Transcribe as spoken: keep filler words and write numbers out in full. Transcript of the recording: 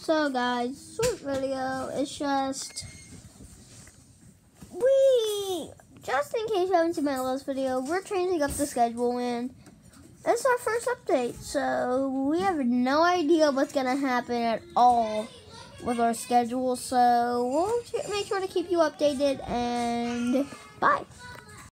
So guys, short video. It's just we just in case you haven't seen my last video, we're changing up the schedule and it's our first update. So we have no idea what's gonna happen at all with our schedule. So we'll make sure to keep you updated and bye.